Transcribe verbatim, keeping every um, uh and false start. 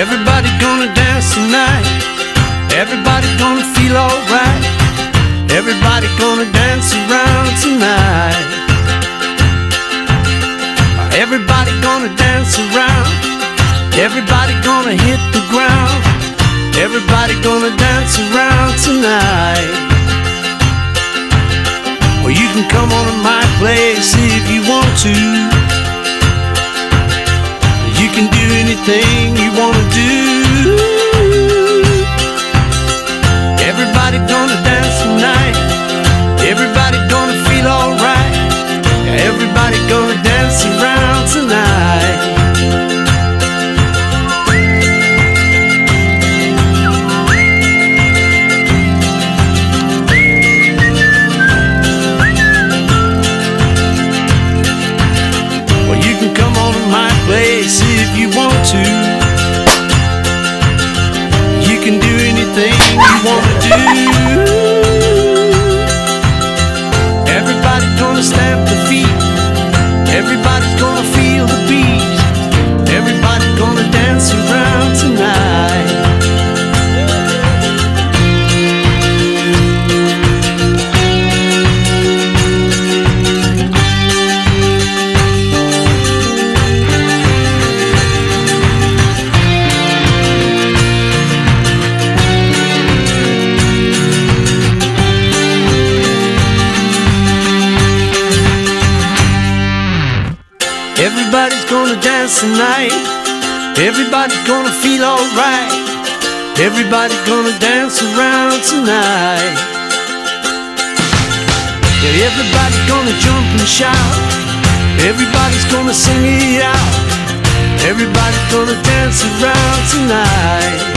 Everybody gonna dance tonight. Everybody gonna feel alright. Everybody gonna dance around tonight. Everybody gonna dance around. Everybody gonna hit the ground. Everybody gonna dance around tonight. Well, you can come on to my place if you want to. You can do anything you wanna do. Everybody gonna dance tonight. Everybody gonna feel alright. Everybody gonna dance around tonight. Place if you want to. You can do anything you want to do. Everybody's gonna stamp the feet. Everybody's gonna feel the beat. Everybody's gonna dance around tonight. Everybody's gonna dance tonight. Everybody's gonna feel alright. Everybody's gonna dance around tonight. Yeah, everybody's gonna jump and shout. Everybody's gonna sing it out. Everybody's gonna dance around tonight.